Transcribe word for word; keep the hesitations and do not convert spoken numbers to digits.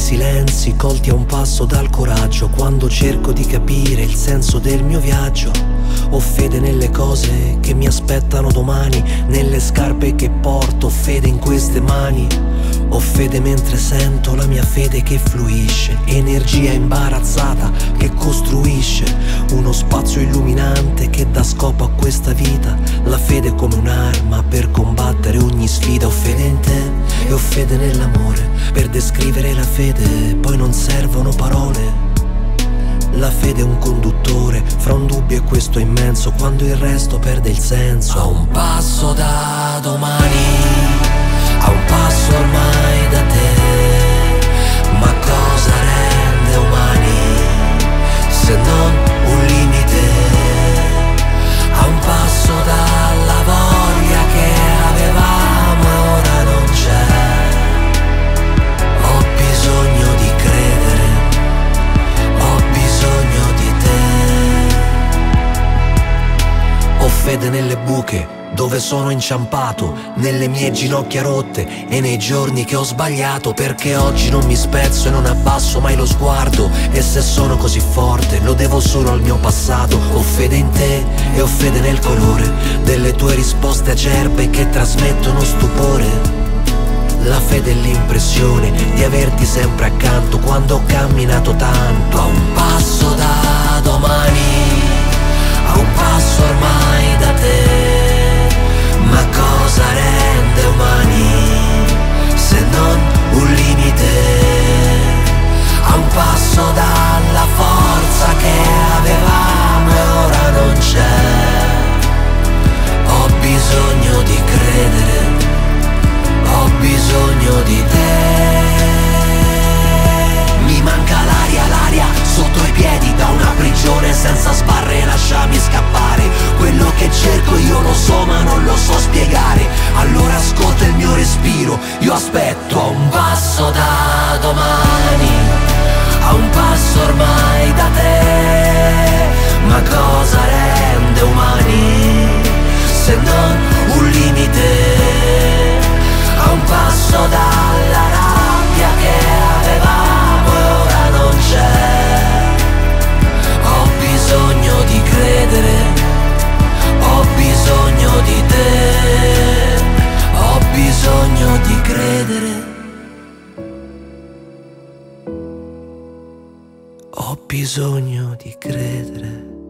silenzi colti a un passo dal coraggio, quando cerco di capire il senso del mio viaggio. Ho fede nelle cose che mi aspettano domani, nelle scarpe che porto, ho fede in queste mani. Ho fede mentre sento la mia fede che fluisce, energia imbarazzata che costruisce uno spazio illuminante che dà scopo a questa vita. La fede come un'arma per combattere ogni sfida. Ho fede in te e ho fede nell'amore, per descrivere la fede poi non servono parole. La fede è un conduttore fra un dubbio e questo immenso, quando il resto perde il senso. A un passo da domani, a un passo ormai da te, ma cosa rende umani se non un limite? A un passo dalla voglia che avevamo e ora non c'è. Ho bisogno di credere, ho bisogno di te. Ho fede nelle buche dove sono inciampato, nelle mie ginocchia rotte e nei giorni che ho sbagliato, perché oggi non mi spezzo e non abbasso mai lo sguardo. E se sono così forte lo devo solo al mio passato. Ho fede in te e ho fede nel colore delle tue risposte acerbe che trasmettono stupore. La fede è l'impressione di averti sempre accanto quando ho camminato tanto. A un passo da domani, a un passo ormai da te, ma cosa rende umani se non un limite? A un passo dalla forza che avevamo e ora non c'è. Ho bisogno di credere, ho bisogno di te. Mi manca l'aria, l'aria sotto i piedi da una prigione senza sbarre, lasciami scappare. Quello che cerco io lo so ma non lo so spiegare. Allora ascolta il mio respiro, io aspetto. A un passo da domani, a un passo ormai da te, ma cosa rende umani se non un limite? A un passo dalla rabbia che avevamo e ora non c'è. Ho bisogno di credere, ho bisogno di te, ho bisogno di credere, ho bisogno di credere.